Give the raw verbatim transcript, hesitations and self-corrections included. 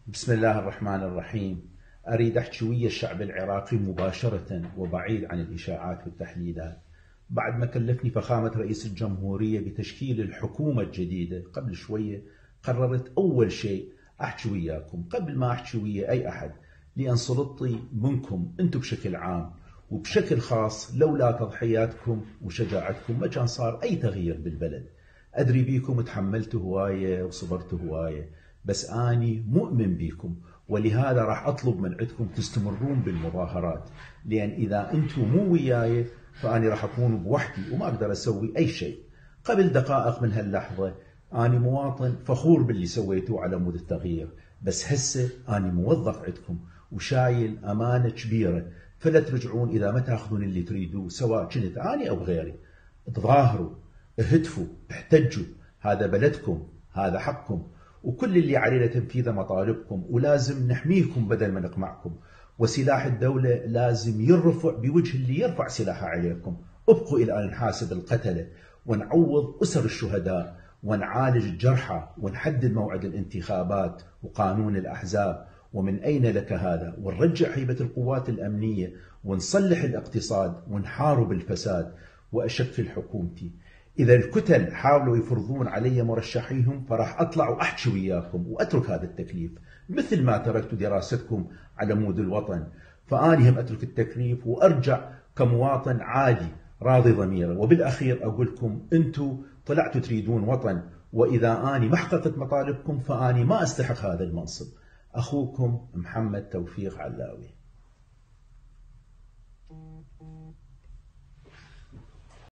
بسم الله الرحمن الرحيم. أريد أحكي ويا الشعب العراقي مباشرة وبعيد عن الإشاعات والتحليلات. بعد ما كلفني فخامة رئيس الجمهورية بتشكيل الحكومة الجديدة قبل شوية، قررت أول شيء أحكي وياكم قبل ما أحكي ويا أي أحد، لأن سلطتي منكم أنتم بشكل عام، وبشكل خاص لولا تضحياتكم وشجاعتكم ما كان صار أي تغيير بالبلد. أدري بيكم تحملتوا هواية وصبرتوا هواية، بس أني مؤمن بيكم، ولهذا راح أطلب من عندكم تستمرون بالمظاهرات، لأن إذا أنتم مو وياي فأني راح أكون بوحدي وما أقدر أسوي أي شيء. قبل دقائق من هاللحظة أني مواطن فخور باللي سويتوه على مود التغيير، بس هسه أني موظف عندكم وشايل أمانة كبيرة، فلا ترجعون إذا ما تاخذون اللي تريدوه، سواء كنت أني أو غيري. تظاهروا، اهتفوا، احتجوا، هذا بلدكم، هذا حقكم، وكل اللي علينا تنفيذ مطالبكم، ولازم نحميكم بدل ما نقمعكم. وسلاح الدولة لازم يرفع بوجه اللي يرفع سلاحه عليكم. ابقوا إلى أن نحاسب القتلة ونعوض أسر الشهداء ونعالج الجرحى ونحدد موعد الانتخابات وقانون الأحزاب ومن أين لك هذا، ونرجع هيبة القوات الأمنية ونصلح الاقتصاد ونحارب الفساد وأشكل حكومتي. إذا الكتل حاولوا يفرضون علي مرشحيهم فراح أطلع وأحكي وياكم وأترك هذا التكليف، مثل ما تركت دراستكم على مود الوطن. فأني هم أترك التكليف وأرجع كمواطن عادي راضي ضميره. وبالأخير أقول لكم أنتم طلعتوا تريدون وطن، وإذا أني ما حققت مطالبكم فأني ما أستحق هذا المنصب. أخوكم محمد توفيق علاوي.